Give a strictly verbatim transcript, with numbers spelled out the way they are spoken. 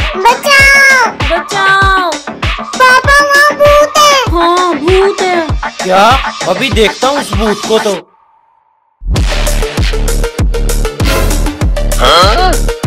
बचाओ बचाओ। पापा वहाँ भूत है। हाँ भूत है। क्या? अभी देखता हूँ उस भूत को तो। हाँ?